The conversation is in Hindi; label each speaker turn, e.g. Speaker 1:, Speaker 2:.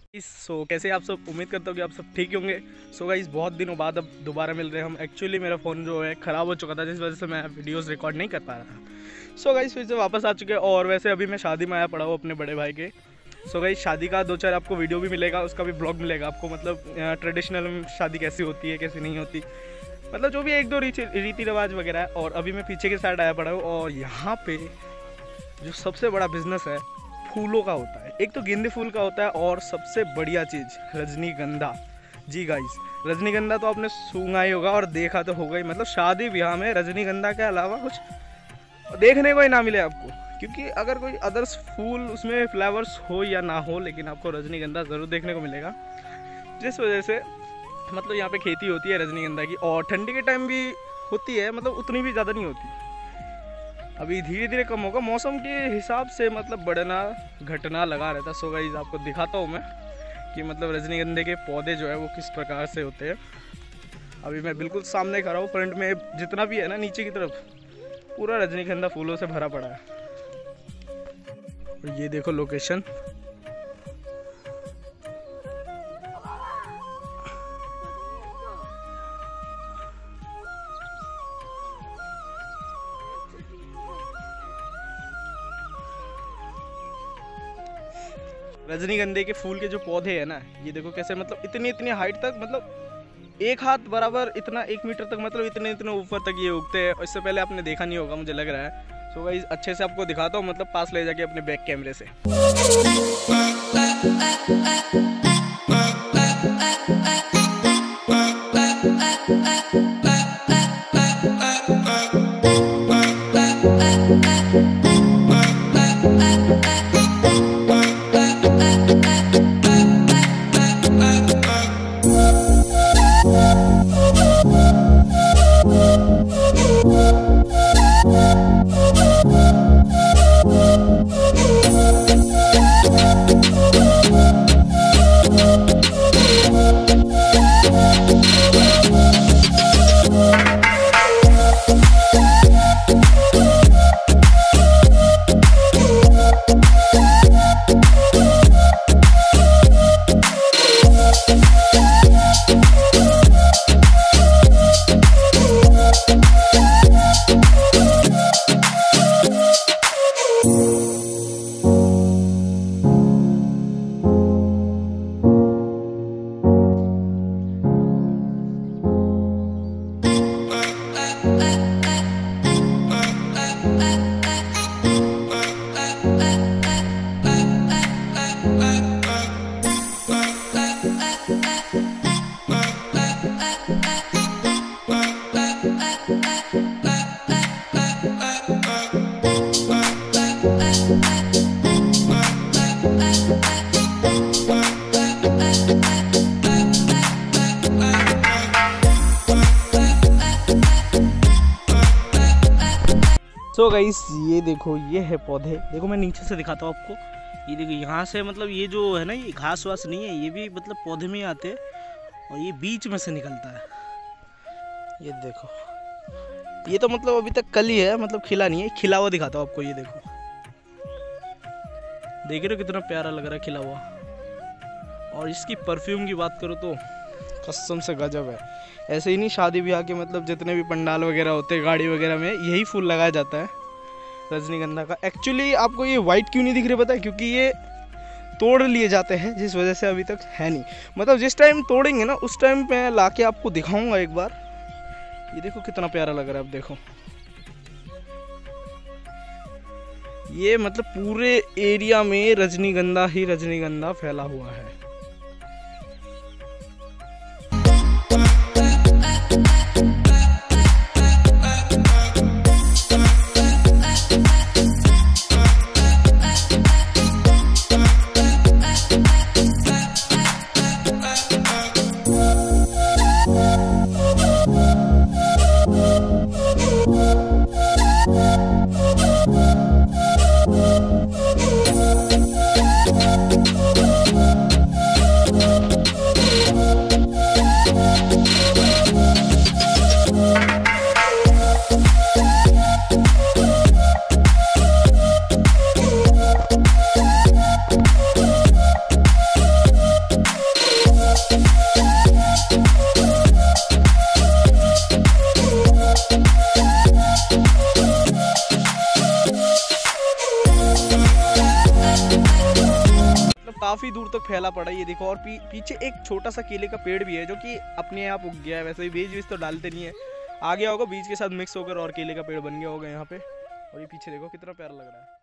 Speaker 1: कैसे आप सब, उम्मीद करता हूँ कि आप सब ठीक होंगे। गाइस बहुत दिनों बाद अब दोबारा मिल रहे हैं हम। एक्चुअली मेरा फ़ोन जो है ख़राब हो चुका था, जिस वजह से मैं वीडियोस रिकॉर्ड नहीं कर पा रहा था। गाइस फिर से वापस आ चुके हैं। और वैसे अभी मैं शादी में आया पड़ा हूँ अपने बड़े भाई के। गाइस शादी का 2-4 आपको वीडियो भी मिलेगा, उसका भी ब्लॉग मिलेगा आपको। मतलब ट्रेडिशनल शादी कैसी होती है कैसी नहीं होती, मतलब जो भी 1-2 रीति रिवाज वगैरह है। और अभी मैं पीछे के साइड आया पड़ा हूँ और यहाँ पे जो सबसे बड़ा बिजनेस है फूलों का होता है। एक तो गेंदे फूल का होता है और सबसे बढ़िया चीज़ रजनीगंधा। जी गाइस, रजनीगंधा तो आपने सूंघा ही होगा और देखा तो होगा ही। मतलब शादी ब्याह में रजनीगंधा के अलावा कुछ देखने को ही ना मिले आपको, क्योंकि अगर कोई अदर्स फूल उसमें फ्लावर्स हो या ना हो, लेकिन आपको रजनीगंधा ज़रूर देखने को मिलेगा। जिस वजह से मतलब यहाँ पे खेती होती है रजनीगंधा की, और ठंडी के टाइम भी होती है, मतलब उतनी भी ज़्यादा नहीं होती। अभी धीरे धीरे कम होगा मौसम के हिसाब से, मतलब बढ़ना घटना लगा रहता है। गाइस आपको दिखाता हूँ मैं कि मतलब रजनीगंधे के पौधे जो है वो किस प्रकार से होते हैं। अभी मैं बिल्कुल सामने खड़ा हूँ, फ्रंट में जितना भी है ना नीचे की तरफ पूरा रजनीगंधा फूलों से भरा पड़ा है। और ये देखो लोकेशन। रजनीगंधे के फूल के जो पौधे हैं ना, ये देखो कैसे, मतलब इतनी हाइट तक, मतलब 1 हाथ बराबर इतना 1 मीटर तक, मतलब इतने ऊपर तक ये उगते हैं। इससे पहले आपने देखा नहीं होगा मुझे लग रहा है। गाइस अच्छे से आपको दिखाता हूँ, मतलब पास ले जाके अपने बैक कैमरे से। गाइस ये देखो, ये है पौधे। देखो मैं नीचे से दिखाता हूँ आपको। ये देखो यहाँ से, मतलब ये जो है ना, ये घास वास नहीं है, ये भी मतलब पौधे में ही आते हैं और ये बीच में से निकलता है। ये देखो, ये तो मतलब अभी तक कली है, मतलब खिला नहीं है। खिला हुआ दिखाता हूँ आपको। ये देखो, देख रहे हो कितना प्यारा लग रहा है खिला हुआ। और इसकी परफ्यूम की बात करो तो कसम से गजब है। ऐसे ही नहीं, शादी ब्याह के मतलब जितने भी पंडाल वगैरह होते हैं, गाड़ी वगैरह में यही फूल लगाया जाता है रजनीगंधा का। एक्चुअली आपको ये वाइट क्यों नहीं दिख रहे पता है? क्योंकि ये तोड़ लिए जाते हैं, जिस वजह से अभी तक है नहीं। मतलब जिस टाइम तोड़ेंगे ना, उस टाइम पे लाके आपको दिखाऊंगा एक बार। ये देखो कितना प्यारा लग रहा है। अब देखो ये मतलब पूरे एरिया में रजनीगंधा ही रजनीगंधा फैला हुआ है। काफ़ी दूर तक फैला पड़ा है ये देखो। और पीछे एक छोटा सा केले का पेड़ भी है जो कि अपने आप उग गया है। वैसे ही बीज तो डालते नहीं है, आ गया होगा बीज के साथ मिक्स होकर और केले का पेड़ बन गया होगा यहाँ पे। और ये पीछे देखो कितना प्यारा लग रहा है।